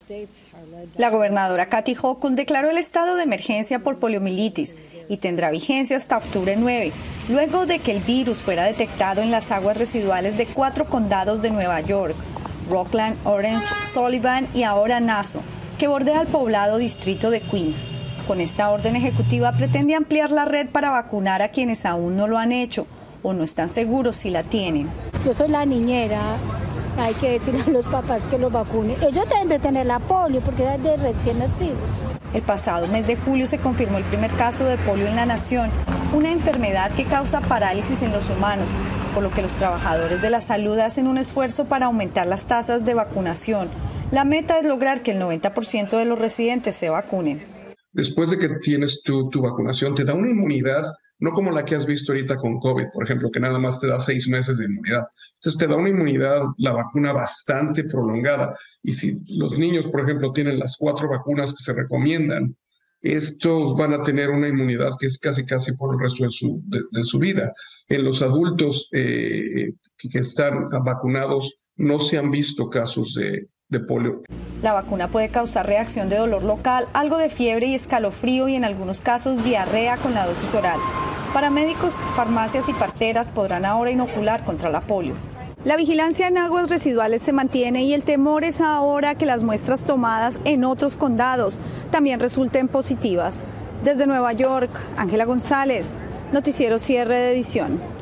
La gobernadora Kathy Hochul declaró el estado de emergencia por poliomielitis y tendrá vigencia hasta octubre 9, luego de que el virus fuera detectado en las aguas residuales de 4 condados de Nueva York, Rockland, Orange, Sullivan y ahora Nassau, que bordea el poblado distrito de Queens. Con esta orden ejecutiva pretende ampliar la red para vacunar a quienes aún no lo han hecho o no están seguros si la tienen. Yo soy la niñera. Hay que decirle a los papás que los vacunen. Ellos deben de tener la polio porque es de recién nacidos. El pasado mes de julio se confirmó el primer caso de polio en la nación, una enfermedad que causa parálisis en los humanos, por lo que los trabajadores de la salud hacen un esfuerzo para aumentar las tasas de vacunación. La meta es lograr que el 90% de los residentes se vacunen. Después de que tienes tu vacunación, te da una inmunidad, no como la que has visto ahorita con COVID, por ejemplo, que nada más te da 6 meses de inmunidad. Entonces te da una inmunidad, la vacuna bastante prolongada. Y si los niños, por ejemplo, tienen las 4 vacunas que se recomiendan, estos van a tener una inmunidad que es casi por el resto de su vida. En los adultos que están vacunados no se han visto casos de polio. La vacuna puede causar reacción de dolor local, algo de fiebre y escalofrío y en algunos casos diarrea con la dosis oral. Paramédicos, farmacias y parteras podrán ahora inocular contra la polio. La vigilancia en aguas residuales se mantiene y el temor es ahora que las muestras tomadas en otros condados también resulten positivas. Desde Nueva York, Ángela González, Noticiero Cierre de Edición.